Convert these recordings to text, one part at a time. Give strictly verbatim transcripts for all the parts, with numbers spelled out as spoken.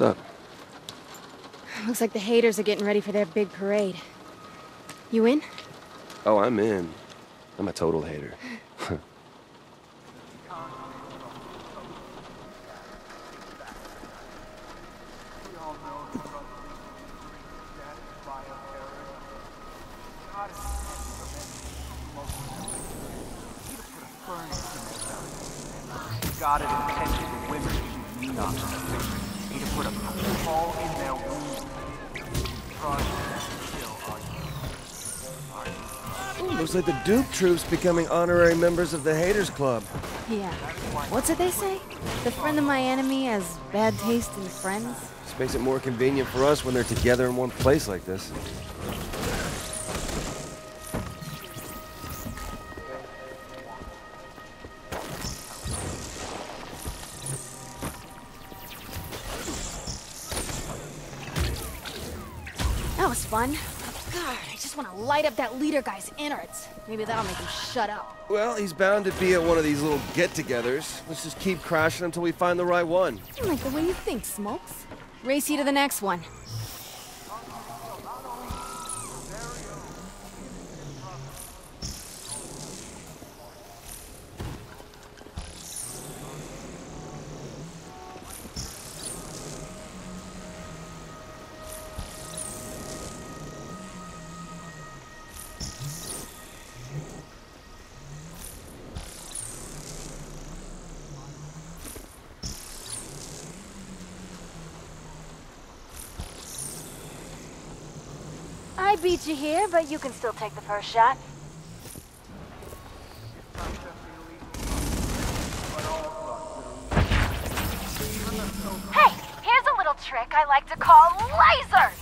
What's up? Looks like the haters are getting ready for their big parade. You in? Oh, I'm in. I'm a total hater. God had intended the women to be not He to put a hole in their womb. Ooh, looks like the Duke troops becoming honorary members of the Haters Club. Yeah. What's it they say? The friend of my enemy has bad taste in friends? This makes it more convenient for us when they're together in one place like this. That was fun. God, I just want to light up that leader guy's innards. Maybe that'll make him shut up. Well, he's bound to be at one of these little get-togethers. Let's just keep crashing until we find the right one. I like the way you think, Smokes. Race you to the next one. I beat you here, but you can still take the first shot. Hey, here's a little trick I like to call lasers!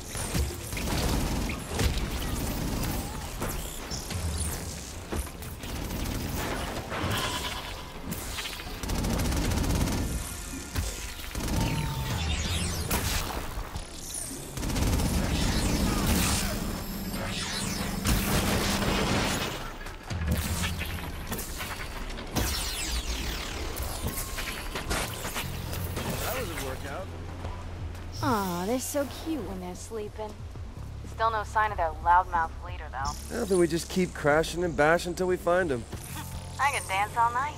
Aw, they're so cute when they're sleeping. Still no sign of their loudmouth leader, though. Well, then we just keep crashing and bashing until we find him. I can dance all night.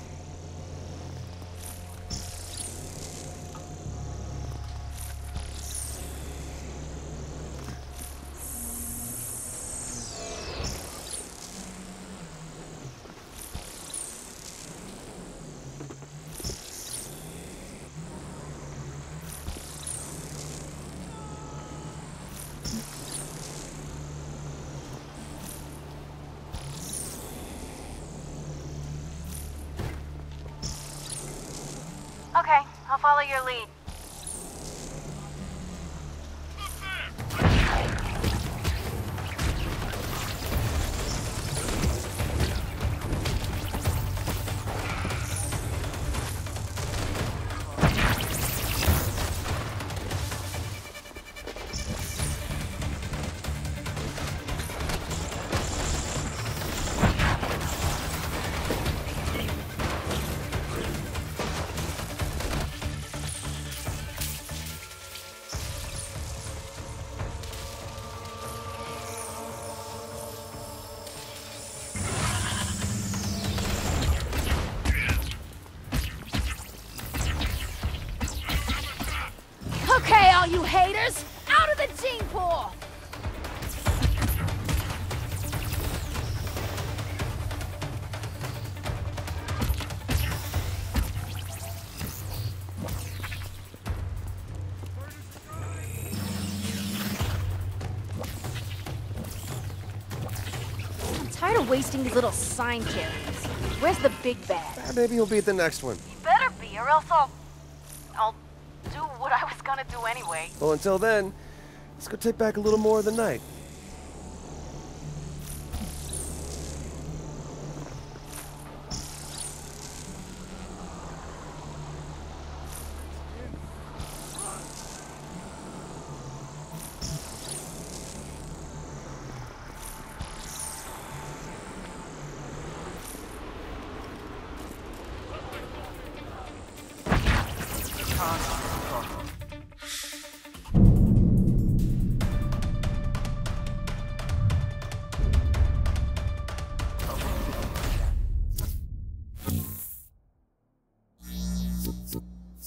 Okay, I'll follow your lead. Okay, all you haters! Out of the gene pool! I'm tired of wasting these little sign carriers. Where's the big bad? Eh, maybe he'll be at the next one. He better be, or else I'll... I'll do what I was gonna do anyway. Well, until then, let's go take back a little more of the night.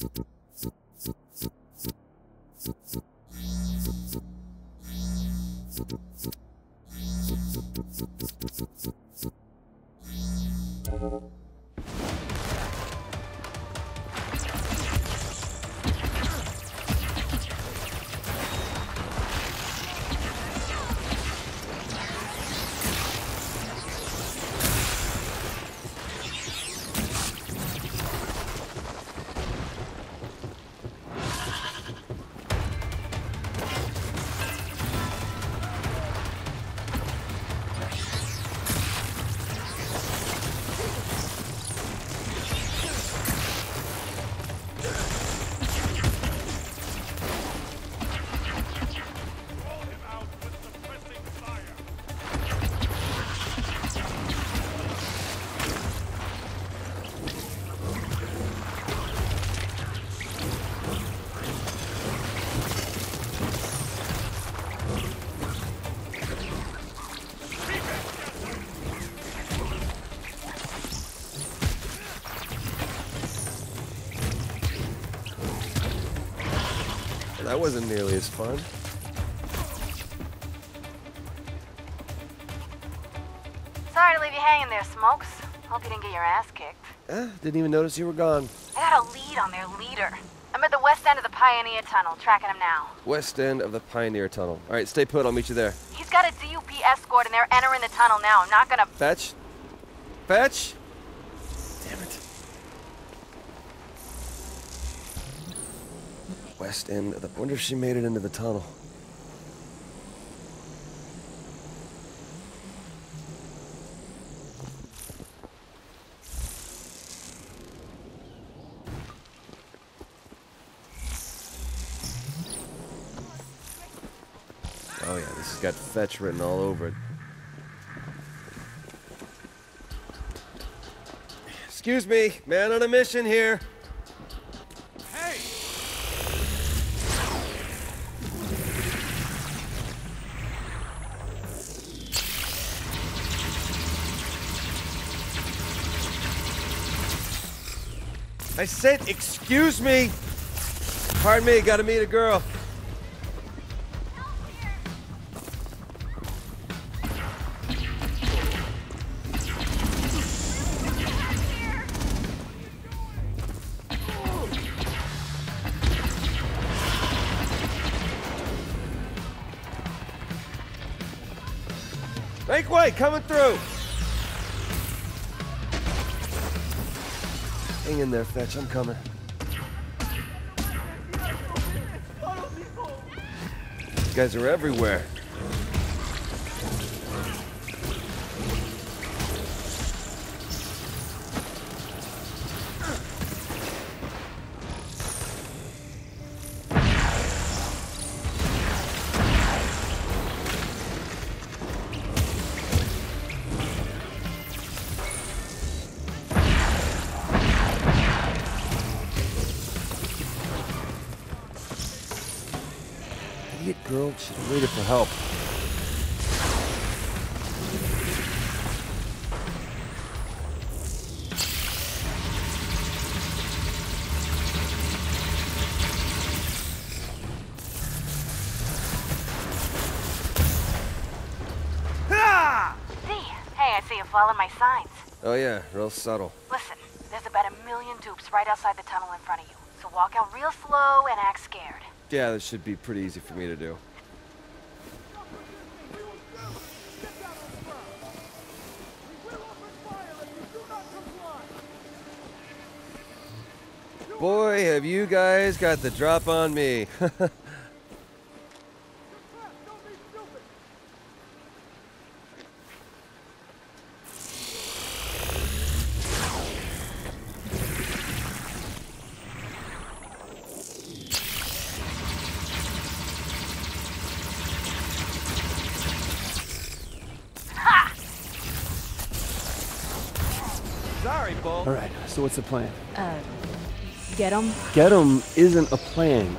That wasn't nearly as fun. Sorry to leave you hanging there, Smokes. Hope you didn't get your ass kicked. Eh, didn't even notice you were gone. I got a lead on their leader. I'm at the west end of the Pioneer Tunnel, tracking him now. West end of the Pioneer Tunnel. All right, stay put. I'll meet you there. He's got a D U P escort and they're entering the tunnel now. I'm not gonna... Fetch? Fetch? Damn it. West end of the... wonder if she made it into the tunnel. Oh yeah, this has got fetch written all over it. Excuse me, man on a mission here. Hey! I said, excuse me. Pardon me, gotta meet a girl. Make way, coming through. Hang in there, Fetch, I'm coming. These guys are everywhere. Idiot girl should have waited for help. See? Hey, I see you following my signs. Oh yeah, real subtle. Listen, there's about a million dupes right outside the tunnel in front of you. So walk out real slow and act scared. Yeah, this should be pretty easy for me to do. Boy, have you guys got the drop on me. Sorry, Bull. All right, so what's the plan? Uh, get him? Get him isn't a plan.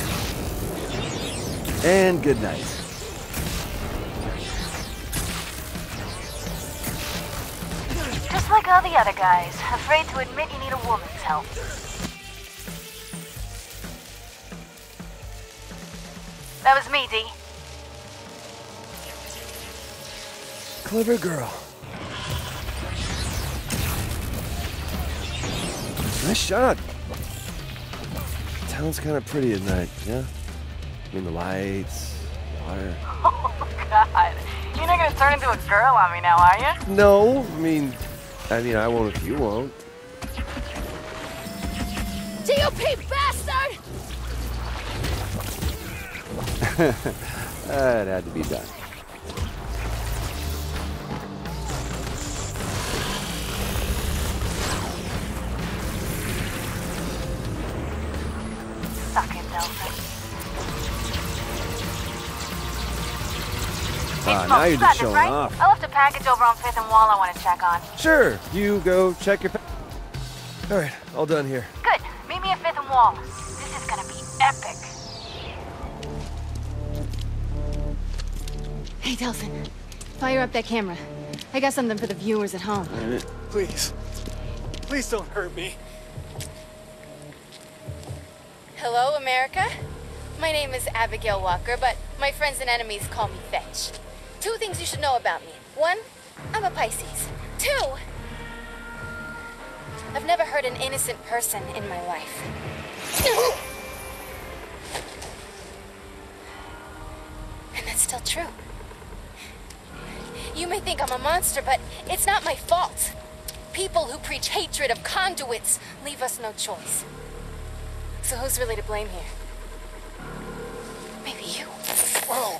And good night. like all the other guys, afraid to admit you need a woman's help. That was me, Dee. Clever girl. Nice shot. Town's kind of pretty at night, yeah? I mean, the lights, water. Oh, God. You're not gonna turn into a girl on me now, are you? No, I mean, I mean, I won't if you won't. D O P bastard! That had to be done. Suck it, Delsin. Ah, now you're just showing right? off. I left a package over on Fifth and Wall I want to check on. Sure, you go check your... All right, all done here. Good. Meet me at Fifth and Wall. This is gonna be epic. Hey, Delsin. Fire up that camera. I got something for the viewers at home. Please. Please don't hurt me. Hello, America. My name is Abigail Walker, but my friends and enemies call me Fetch. Two things you should know about me. One, I'm a Pisces. Two, I've never hurt an innocent person in my life. And that's still true. You may think I'm a monster, but it's not my fault. People who preach hatred of conduits leave us no choice. So who's really to blame here? Maybe you. Whoa.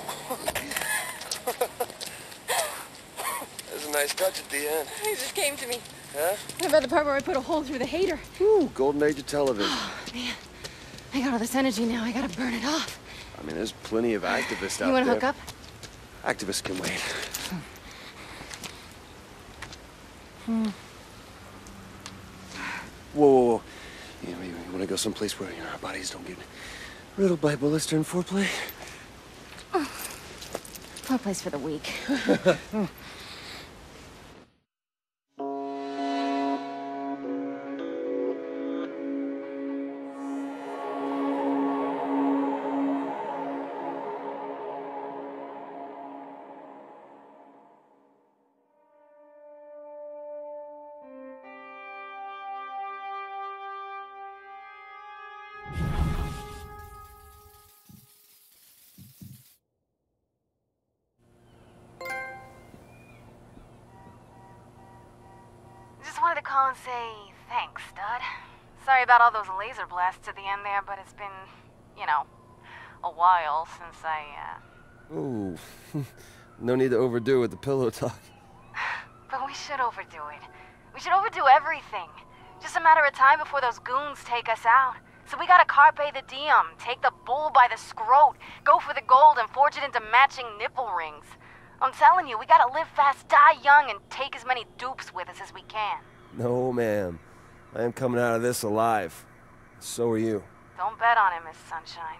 There's a nice touch at the end. It just came to me. Huh? What about the part where I put a hole through the hater? Ooh, golden age of television. Man, I got all this energy now. I gotta burn it off. I mean, there's plenty of activists out You wanna there. hook up? Activists can wait. Hmm. Whoa, whoa, whoa. You, know, you, you want to go someplace where you know, our bodies don't get riddled by bullets during foreplay? Poor place for the weak. Just wanted to call and say thanks, Stud. Sorry about all those laser blasts at the end there, but it's been, you know, a while since I, uh... Ooh, no need to overdo it with the pillow talk. But we should overdo it. We should overdo everything. Just a matter of time before those goons take us out. So we gotta carpe the diem, take the bull by the scrote, go for the gold and forge it into matching nipple rings. I'm telling you, we gotta live fast, die young, and take as many dupes with us as we can. No, ma'am. I am coming out of this alive. So are you. Don't bet on it, Miss Sunshine.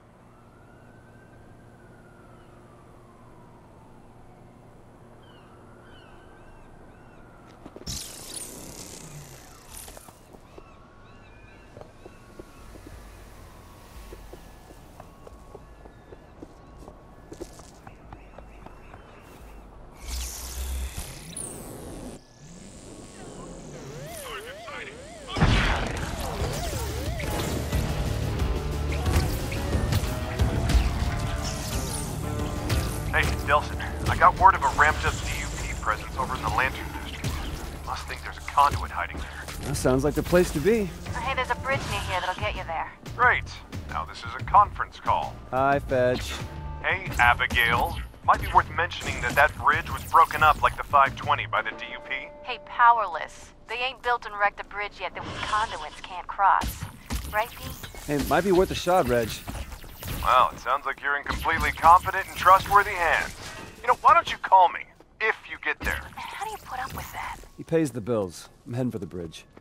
Hey, Delsin, I got word of a ramped-up D U P presence over in the Lantern District. Must think there's a conduit hiding there. That sounds like the place to be. Hey, there's a bridge near here that'll get you there. Great. Now this is a conference call. Hi, Fetch. Hey, Abigail. Might be worth mentioning that that bridge was broken up like the five twenty by the D U P. Hey, Powerless. They ain't built and wrecked a bridge yet that we conduits can't cross. Right, Dee? Hey, might be worth a shot, Reg. Well, it sounds like you're in completely competent and trustworthy hands. You know, why don't you call me, if you get there? Man, how do you put up with that? He pays the bills. I'm heading for the bridge.